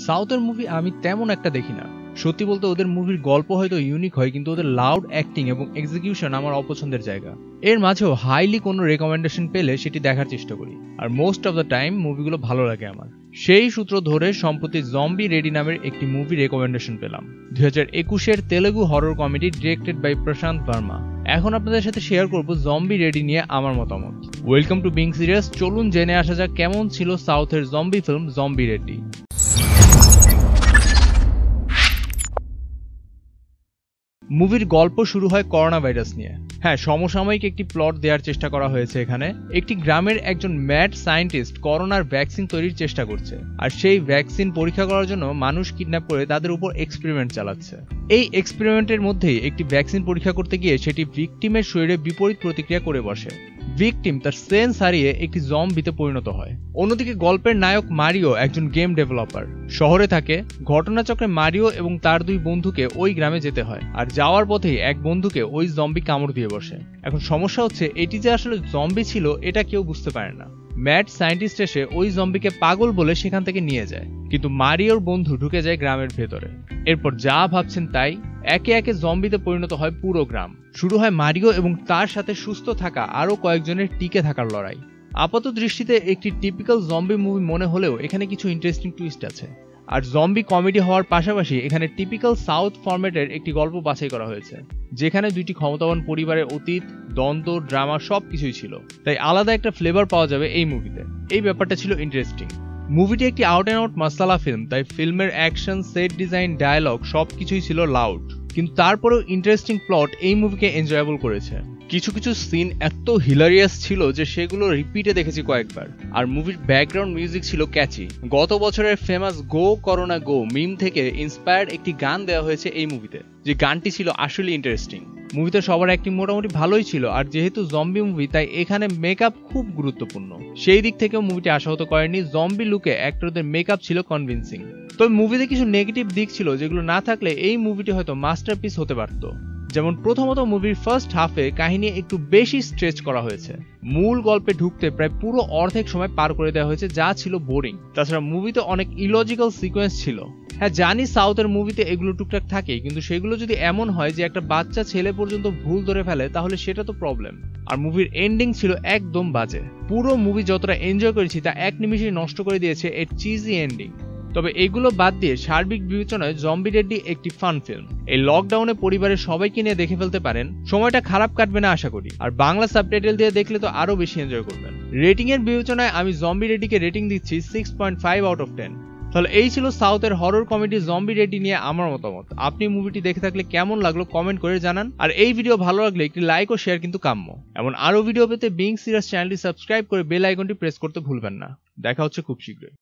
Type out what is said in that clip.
সাউথের মুভি আমি তেমন একটা দেখি না। সত্যি বলতে ওদের মুভির গল্প হয়তো ইউনিক হয়, কিন্তু ওদের লাউড অ্যাক্টিং এবং এক্সিকিউশন আমার অপছন্দের জায়গা। এর মাঝেও হাইলি কোনো রেকমেন্ডেশন পেলে সেটি দেখার চেষ্টা করি, আর মোস্ট অফ দ্য টাইম মুভিগুলো ভালো লাগে আমার। সেই সূত্র ধরে সম্প্রতি জম্বি রেডি নামের একটি মুভি রেকমেন্ডেশন পেলাম, 2021-এর Telugu horror comedy directed by Prashant Varma. এখন আপনাদের সাথে শেয়ার করব জম্বি রেডি নিয়ে আমার মতামত। Welcome to Being Serious. চলুন জেনে আসা যাক কেমন ছিল সাউথের জম্বি ফিল্ম জম্বি রেডি। মুভির গল্প শুরু হয় করোনা ভাইরাস নিয়ে। হ্যাঁ, সমসাময়িক একটি প্লট দেওয়ার চেষ্টা করা হয়েছে এখানে। একটি গ্রামের একজন ম্যাড সায়েন্টিস্ট করোনার ভ্যাকসিন তৈরির চেষ্টা করছে, আর সেই ভ্যাকসিন পরীক্ষা করার জন্য মানুষ কিডন্যাপ করে তাদের উপর এক্সপেরিমেন্ট চালাচ্ছে। এই এক্সপেরিমেন্টের মধ্যেই একটি ভ্যাকসিন পরীক্ষা করতে গিয়ে সেটি ভিকটিমের শরীরে বিপরীত প্রতিক্রিয়া করে বসে। ভিকটিম তার সেন্স হারিয়ে একটি জম্বিতে পরিণত হয়। অন্যদিকে গল্পের নায়ক মারিও একজন গেম ডেভেলপার, শহরে থাকে। ঘটনাচক্রে মারিও এবং তার দুই বন্ধুকে ওই গ্রামে যেতে হয়, আর যাওয়ার পথেই এক বন্ধুকে ওই জম্বি কামড় দিয়ে বসে। এখন সমস্যা হচ্ছে, এটি যে আসলে জম্বি ছিল এটা কেউ বুঝতে পারে না। ম্যাড সায়েন্টিস্ট এসে ওই জম্বিকে পাগল বলে সেখান থেকে নিয়ে যায়, কিন্তু মারিওর বন্ধু ঢুকে যায় গ্রামের ভেতরে। এরপর যা ভাবছেন তাই, একে একে জম্বিতে পরিণত হয় পুরো গ্রাম। শুরু হয় মারিও এবং তার সাথে সুস্থ থাকা আরো কয়েকজনের টিকে থাকার লড়াই। আপাত দৃষ্টিতে একটি টিপিক্যাল জম্বি মুভি মনে হলেও এখানে কিছু ইন্টারেস্টিং টুইস্ট আছে। আর জম্বি কমেডি হওয়ার পাশাপাশি এখানে টিপিক্যাল সাউথ ফরম্যাটের একটি গল্প বাছাই করা হয়েছে, যেখানে দুইটি ক্ষমতাবান পরিবারের অতীত, দ্বন্দ্ব, ড্রামা সবকিছুই ছিল। তাই আলাদা একটা ফ্লেভার পাওয়া যাবে এই মুভিতে। এই ব্যাপারটা ছিল ইন্টারেস্টিং। মুভিটি একটি out and out masala film, তাই ফিল্মের অ্যাকশন, সেট ডিজাইন, ডায়ালগ সবকিছুই ছিল লাউড, কিন্তু তারপরেও ইন্টারেস্টিং প্লট এই মুভিকে এনজয়েবল করেছে। কিছু কিছু সিন এত হিলারিয়াস ছিল যে সেগুলো রিপিটে দেখেছি কয়েকবার। আর মুভির ব্যাকগ্রাউন্ড মিউজিক ছিল ক্যাচি। গত বছরের ফেমাস গো করোনা গো মিম থেকে ইন্সপায়ার্ড একটি গান দেওয়া হয়েছে এই মুভিতে, যে গানটি ছিল আসলে ইন্টারেস্টিং। মুভিতে সবার অ্যাক্টিং মোটামুটি ভালোই ছিল, আর যেহেতু জম্বি মুভি তাই এখানে মেকআপ খুব গুরুত্বপূর্ণ। সেই দিক থেকেও মুভিটি আশাহত করেনি। জম্বি লুকে অ্যাক্টরদের মেকআপ ছিল কনভিন্সিং। তবে মুভিতে কিছু নেগেটিভ দিক ছিল, যেগুলো না থাকলে এই মুভিটি হয়তো মাস্টারপিস হতে পারত। যেমন প্রথমত, মুভির ফার্স্ট হাফে কাহিনী একটু বেশি স্ট্রেচ করা হয়েছে। মূল গল্পে ঢুকতে প্রায় পুরো অর্ধেক সময় পার করে দেওয়া হয়েছে, যা ছিল বোরিং। তাছাড়া মুভিতে অনেক ইলজিক্যাল সিকোয়েন্স ছিল। হ্যাঁ, জানি সাউথের মুভিতে এগুলো টুকটাক থাকে, কিন্তু সেগুলো যদি এমন হয় যে একটা বাচ্চা ছেলে পর্যন্ত ভুল ধরে ফেলে, তাহলে সেটা তো প্রবলেম। আর মুভির এন্ডিং ছিল একদম বাজে। পুরো মুভি যতটা এনজয় করেছি তা এক নিমিষে নষ্ট করে দিয়েছে এর চিজি এন্ডিং। তবে এগুলো বাদ দিয়ে সার্বিক বিবেচনায় জম্বি রেডি একটি ফান ফিল্ম। এই লকডাউনে পরিবারের সবাইকে নিয়ে দেখে ফেলতে পারেন, সময়টা খারাপ কাটবে না আশা করি। আর বাংলা সাবটাইটেল দিয়ে দেখলে তো আরো বেশি এনজয় করবেন। রেটিং এর বিবেচনায় আমি জম্বি রেডিকে রেটিং দিচ্ছি 6.5 আউট অফ 10। তাহলে এই ছিল সাউথের হরর কমেডি জম্বি রেডি নিয়ে আমার মতামত। আপনি মুভিটি দেখে থাকলে কেমন লাগলো কমেন্ট করে জানান। আর এই ভিডিও ভালো লাগলে একটি লাইক ও শেয়ার কিন্তু কাম্য। এমন আরো ভিডিও পেতে বিং সিরিয়াস চ্যানেলটি সাবস্ক্রাইব করে বেল আইকনটি প্রেস করতে ভুলবেন না। দেখা হচ্ছে খুব শীঘ্রই।